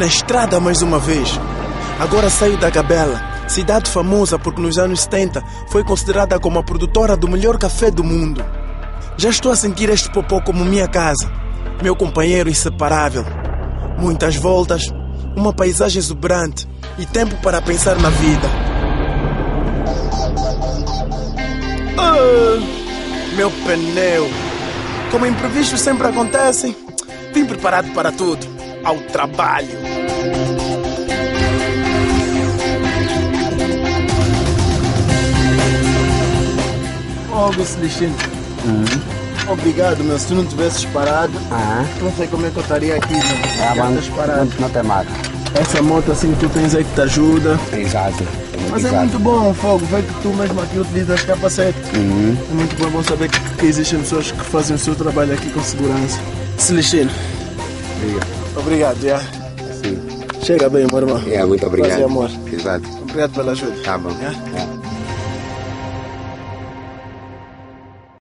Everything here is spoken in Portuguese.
na estrada mais uma vez. Agora saio da Gabela, cidade famosa porque nos anos 70 foi considerada como a produtora do melhor café do mundo. Já estou a sentir este popô como minha casa, meu companheiro inseparável. Muitas voltas, uma paisagem exuberante e tempo para pensar na vida. Meu pneu! Como imprevistos sempre acontecem, vim preparado para tudo. Ao trabalho! Celestino. Obrigado, meu. Se tu não tivesses parado, não sei como é que eu estaria aqui, meu. Não tem marca. Essa moto assim que tu tens aí que te ajuda. Exato. Mas é muito bom, Fogo, ver que tu mesmo aqui utilizas capacete. É muito bom saber que existem pessoas que fazem o seu trabalho aqui com segurança. Celestino. Obrigado, já. Sim. Chega bem, meu irmão. Muito obrigado. Prazer, amor. Exato. Obrigado pela ajuda. Tá bom. Yeah?